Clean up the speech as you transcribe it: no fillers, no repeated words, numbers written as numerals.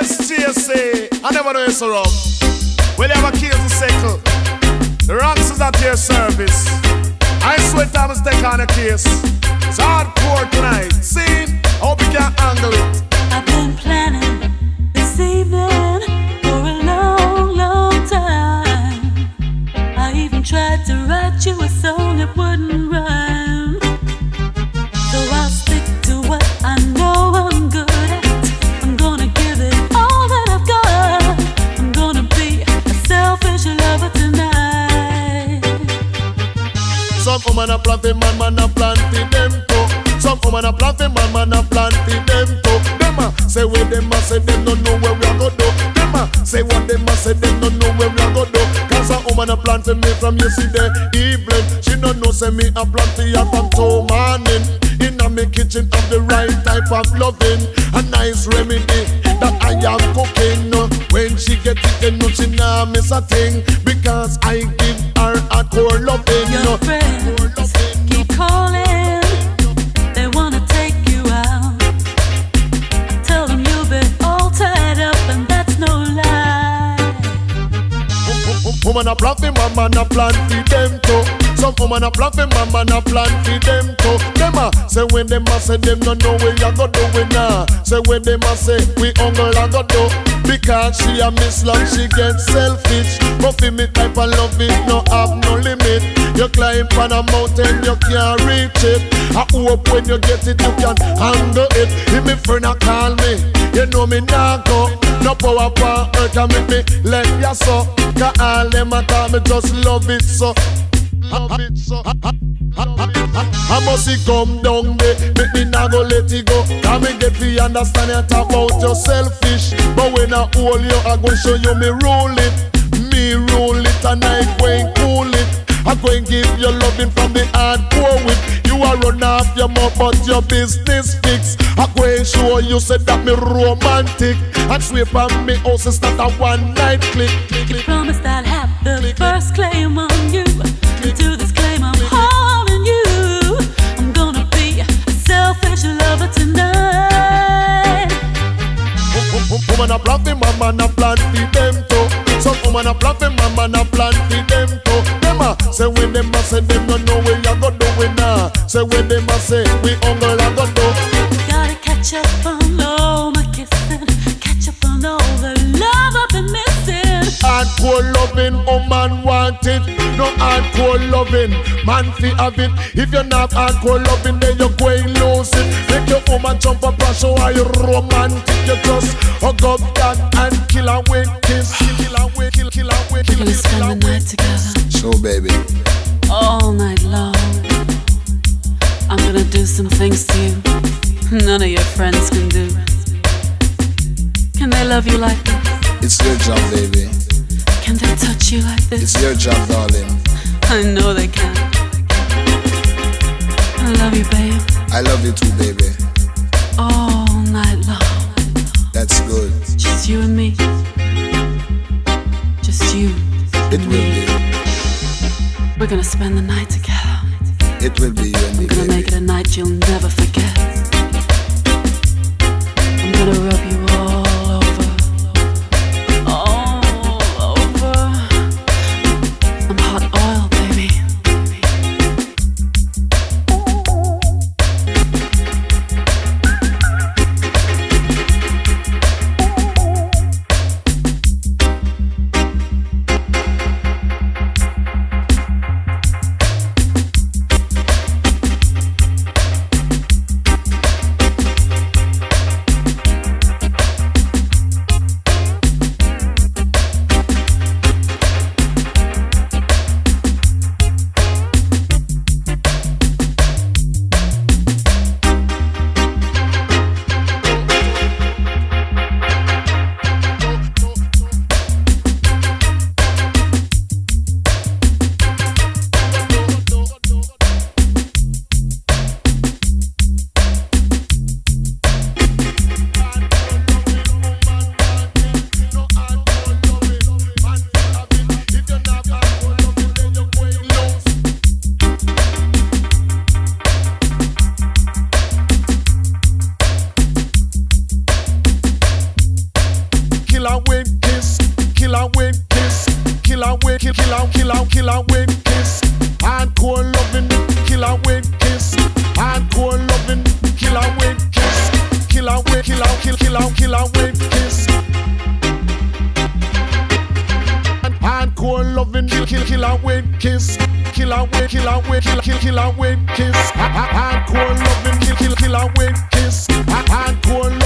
Yes, GSA. I never know it's so wrong. Well, you have a case to settle. The ranks is at your service. I swear Thomas take on a case. It's hardcore tonight. See? I hope you can handle it. I've been planning this evening for a long, long time. I even tried to write you a song that wouldn't rhyme. So I'll stick to what I know I'm good at. I'm gonna give it all that I've got. I'm gonna be a selfish lover tonight. Some woman a plant man a plant them too. Some woman a plant man a plant them too. Them a say what them a say, them don't know where we a go do. Them a say what them a say, them don't know where we a go do. Cause a woman a plant me from yesterday evening. She don't know say me a plant her from two morning. Inna me kitchen have the right type of loving, a nice remedy that I am cooking. When she get it, then no she nah miss a thing, because I give her a core loving. Your friends keep calling, they wanna take you out. Tell them you've been all tied up, and that's no lie. Woman a plant for man a plant for them too. Some woman a plant for man a plant for them too. Them a say when them a say them no know where you go do it now. Say when them a say we hungry a go do. Because she a miss love, she get selfish. But for me type of love it no have no limit. You climb on a mountain, you can't reach it. I hope when you get it, you can handle it. If me friend a call me, you know me nah go. No power for earth can make me let ya so. Cause all them a call me just love it so. Love it so. I must see come down there, make me nah go let it go. Can me get the understand you talk about your selfish. But when I hold you, I go show you me rule it. Me rule it and I go and cool it. I go and give you loving from the hardcore with. You are run off your mouth but your business fix. I go and show you said that me romantic. And sweep on me house is not a one night click. You promised I'd have the first claim on you. And to this claim I'm holding you. I'm gonna be a selfish lover tonight. Woman a plant for man a plant for them too. Some woman a plant for man a plant for them too. Them a say when them a say them no know where you go do it now. Say when them a say we hungry a go do. Gotta catch up on all my kissing, catch up on all the love I've been missing. Hardcore loving, oh man want it. No hardcore loving, man fi have it. If you're not hardcore loving, then you're going lose it. Make your woman jump up and show how you romantic. You just hug up that and kill away, kiss, kill away, kill away, We're gonna spend the night together. So baby, all night long. I'm gonna do some things to you none of your friends can do. Can they love you like this? It's your job, baby. Can they touch you like this? It's your job, darling. I know they can. I love you, babe. I love you too, baby. All night long. That's good. Just you and me. Just you. It will be. We're gonna spend the night together. It will be you and me, We're gonna make it a night you'll never forget. I'm gonna rub you all over. All over. I'm hot oil, baby. killer with kiss, killer with kiss, killer with killer with kiss. Hardcore loving, killer with kiss. Hardcore loving, killer with kiss, killer with killer with kiss. Hardcore loving, killer with kiss, killer with killer with kiss. Hardcore loving, killer with kiss. Hardcore.